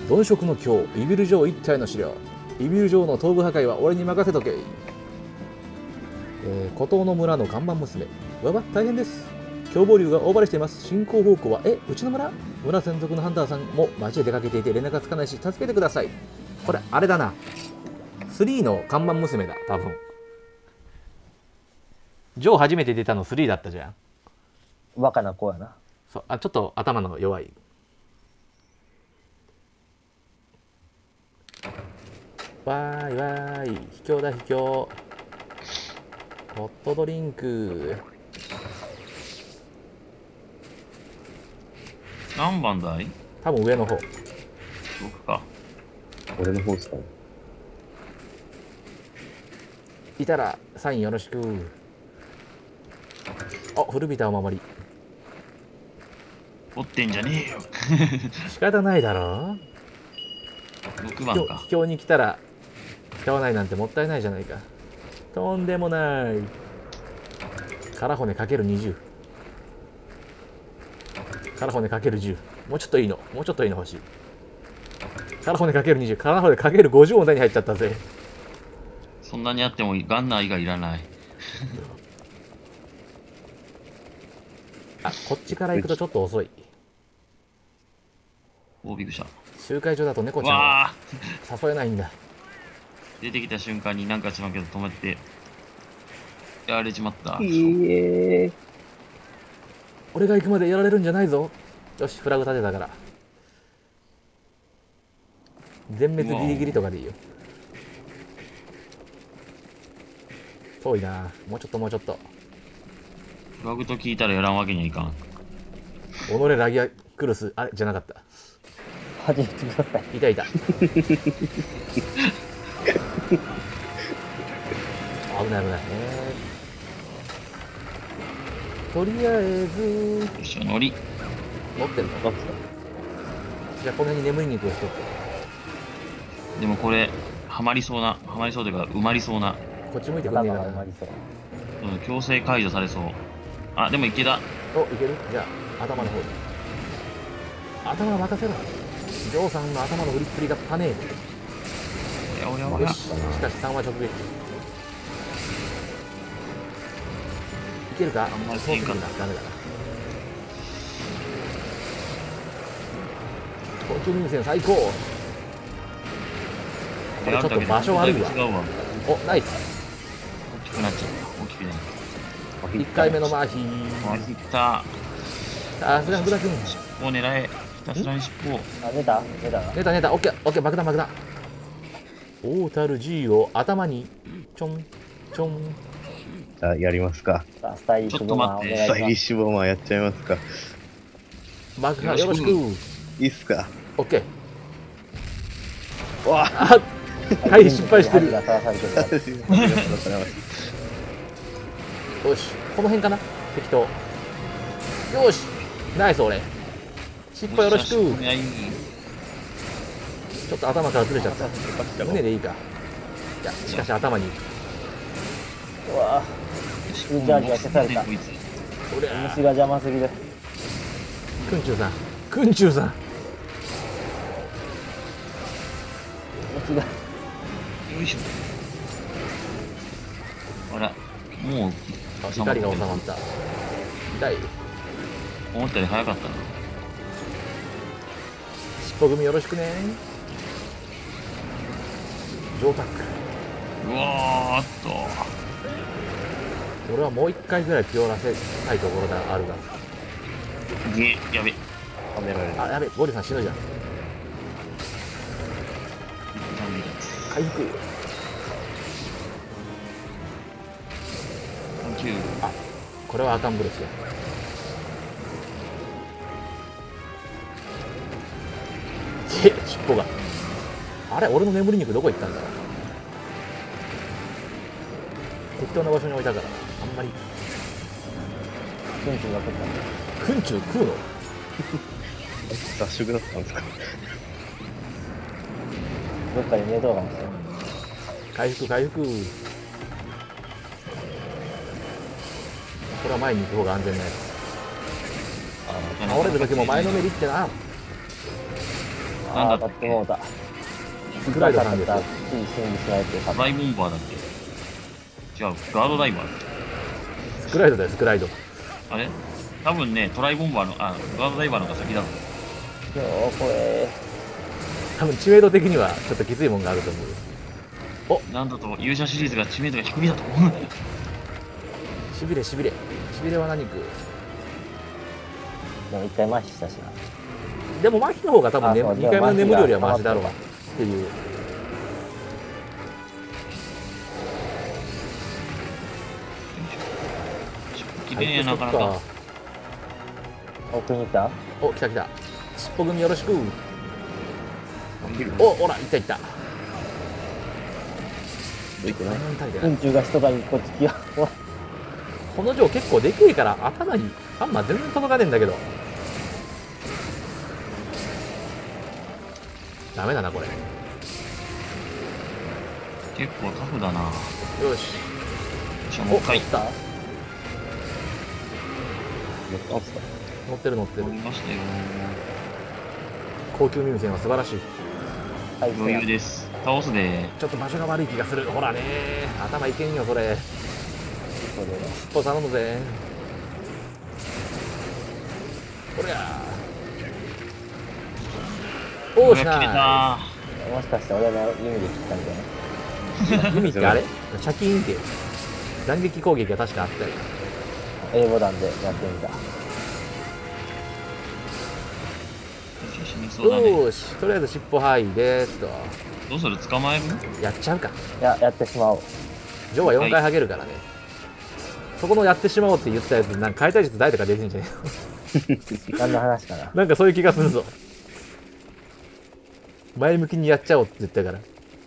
鈍色の京イビル城一体の資料。イビル城の頭部破壊は俺に任せとけ。孤島の村の看板娘。わば大変です。凶暴竜が大暴れしています。進行方向はうちの村。村専属のハンターさんも街へ出かけていて連絡がつかないし助けてください。これあれだな、3の看板娘だ多分。ジョー初めて出たの3だったじゃん。 若な子やな。 そう、あ、ちょっと頭の弱い。わーいわーい、秘境だ秘境。ホットドリンク。 何番だい？ 多分上の方。 僕か。 俺の方っすかね。 いたらサインよろしく。あ、古びたお守り。 持ってんじゃねえよ。 仕方ないだろ。 6番か。 秘境に来たら使わないなんてもったいないじゃないか。とんでもない。空骨かける20。空骨かける10。もうちょっといいの。もうちょっといいの欲しい。空骨かける20。空骨かける50も手に入っちゃったぜ。 そんなにあってもガンナー以外いらない。 あ、こっちから行くとちょっと遅い。 お、びっくりした。 集会所だと猫ちゃんわはあ、 誘えないんだ。 出てきた瞬間になんかしまうけど止めてやられちまった。 俺が行くまでやられるんじゃないぞ。よし、フラグ立てたから。全滅ギリギリとかでいいよ。遠いな。もうちょっともうちょっと。 フラグと聞いたらやらんわけにはいかん。 己ラギアクルス、あれじゃなかった。 始めてください。 いたいた。危ない危ない。とりあえずよっしゃ、乗り。 持ってるの。じゃあこの辺に眠り肉を一つ。 でもこれ、はまりそうというか、埋まりそうな。 こっち向いてくんねえかな。 頭が埋まりそう。 うん、強制解除されそう。あ、でも池田。 お、いける。じゃあ頭の方に。頭は任せろ。ジョーさんの頭の振りっぷりがパネール。 おやおやおや。 よし、しかし3は直撃。いけるか。 あんまりそうするんだ。ダメだな。高級民戦最高。これちょっと場所悪いわ。 違うわ。 お、ナイス。 大きくなっちゃった。大きくなっ 1回目のマーヒた。マー。 ジきた。 さすが福田君。 尻尾を狙え。ひたすらに尻尾を。 あ、出た出たな。 ネタネタ、オッケー、オッケー、爆弾爆弾。オータル G を頭にちょんちょん。 じゃあやりますか。 さあ、スタイリッシュボマーお願いスタイリッします。 シュボマーやっちゃいますか。 爆破よろしく。 いいっすか。 オッケー。 わあ、回避失敗してる。 針がさらされてるからありがとうございますよし、この辺かな。適当。よし、ナイス俺。尻尾よろしく。 いや、いい。 ちょっと頭からずれちゃった。胸でいいか。いや、しかし頭に。 うわぁ、フージャージが消された。 こいつ俺、 虫が邪魔すぎる。 くんちゅうさん。くんちゅうさん。 虫が。 よいしょ。あら、もう、 光が収まった。痛い。 思ったより早かったな。 尻尾組よろしくね。上タック。 うわーっと。 俺はもう一回ぐらいピオらせたいところがあるが。 やべ。 はめられる。 あ、やべ、ゴリさん死ぬじゃん。回復。あ、これはアカンブレスや。尻尾が。あれ、俺の眠り肉どこ行ったんだ。適当な場所に置いたからあんまり。 クンチが食ったんだ。 クンチュウ食うの。 合宿だったんですか。 どっかで寝とうかもしれない。 回復回復。これは前に行く方が安全なやつ。倒れる時も前のめりってな。 なんだっ当たってけもうた。 スクライドさんですよ。 つい死んでしまえてトライボンバーだっけ。違う、ガードダイバーだっスクライドだよ、スクライド。 け。あれ多分ね、トライボンバーの、ガードダイバーの方が先だろ。 今日これ、 多分知名度的にはちょっときついもんがあると思うよ。 なんだと、勇者シリーズが知名度が低いだと思うんだよ。 しびれしびれ。しびれは何区？ でも一回麻痺したしな。 でも麻痺の方が多分ね、 あそう 2回目の眠るよりは麻痺がマシだろうっていう。 きれいなかなか。 奥に行った？ お、来た来た。尻尾組よろしく。お、ほら、いったいった。 どいてない。 足りてない雲中が人が一個突きよ。 この城結構でけえから頭にハンマー全然届かねえんだけど。ダメだなこれ。 結構タフだな。 よし。 じゃあもう一回乗った。 乗ったんすか。 乗ってる乗ってる乗り。ましたよ。 高級耳栓は素晴らしい。 はい、 余裕です。倒すで。 ちょっと場所が悪い気がする。ほらね、頭いけんよそれ。 そうだよね。 尻尾頼むぜ。こりゃ。おーしこれは切れなた。 もしかして俺の弓で切ったんじゃない？ ー。弓ってあれシャキーンって斬撃攻撃が確かあったよ。 A ボタンでやってみた。 死にそうだね。 よーし、とりあえず尻尾はいでーっとどうする？捕まえる？ やっちゃうか。 やってしまおう。 ジョーは4回ハゲるからね、そこのやってしまおうって言ったやつなんか解体術大とか出てんじゃねえの何の話かな。 なんかそういう気がするぞ。前向きにやっちゃおうって言ったから。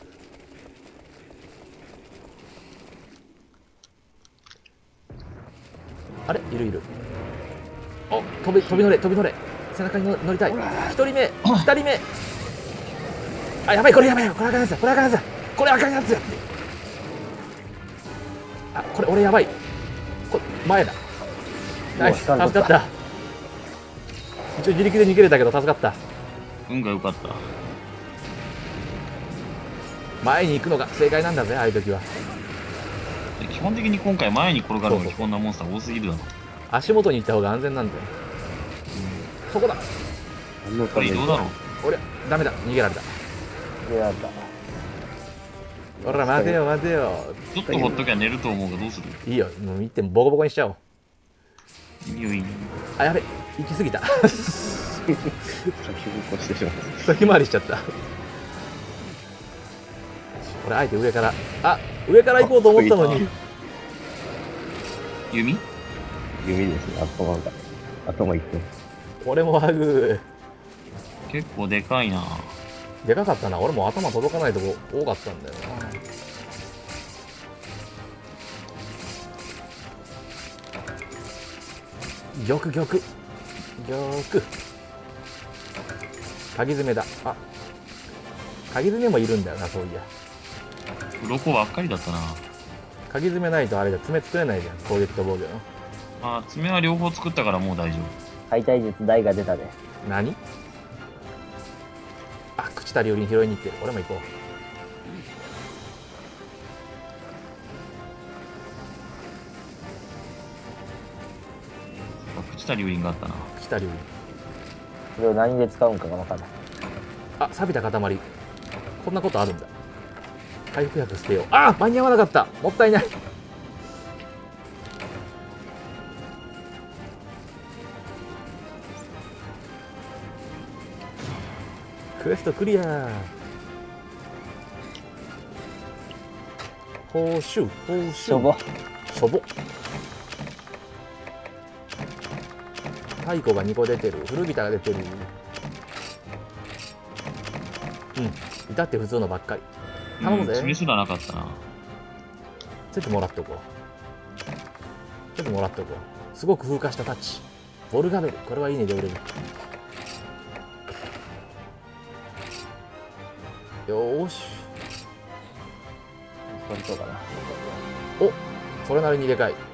あれいるいる。お、飛び乗れ飛び乗れ。背中に乗りたい。1人目2人目。あ、やばいこれやばいよ。これあかんやつだこれあかんやつだこれあかんやつやって。あ、これ俺やばい。前だ。ナイス助かった。一応自力で逃げれたけど助かった。 運が良かった。 前に行くのが正解なんだぜ、ああいう時は。 基本的に今回前に転がるのが基本なモンスター多すぎるだろ。 足元に行った方が安全なんだよ。そこだ。 こ何のために。 れ移動だろ。 俺ダメだ、逃げられた。 でやった。 ほら待てよ待てよ。 ちょっとほっときゃ寝ると思うがどうする？ いいよ、もう見てもボコボコにしちゃおう。 いいよいいよ。 あ、やべ、行き過ぎた。 先動向してしまった。 先回りしちゃった。これあえて上から、あ、上から行こうと思ったのに。 弓？ 弓ですね。頭いってます。 俺もハグ。 結構でかいな。 でかかったな。俺も頭届かないとこ多かったんだよな。玉玉玉。鍵爪だ。あ、鍵爪もいるんだよな、そういや。 鱗ばっかりだったな。 鍵爪ないとあれじゃ爪作れないじゃん、攻撃と防御の。 爪は両方作ったからもう大丈夫。 解体術台が出たで。 何？あ、朽田龍鱗拾いに行ってる。俺も行こう。 朽ちた龍鱗があったな。 朽田龍鱗。 それを何で使うんかが分からない。 あ、錆びた塊。こんなことあるんだ。回復薬捨てよう。あ、間に合わなかった。もったいない。クエストクリア。報酬報酬。 しょぼ。 しょぼ。太鼓が2個出てる。古びたが出てる。うん、至って普通のばっかり。頼むぜ。 爪すらなかったな。 ちょっともらっとこう。ちょっともらっとこう。すごく風化したタッチ。ボルガベル。これはいいねで売れる。よーし。 本当かな。 お、それなりにでかい。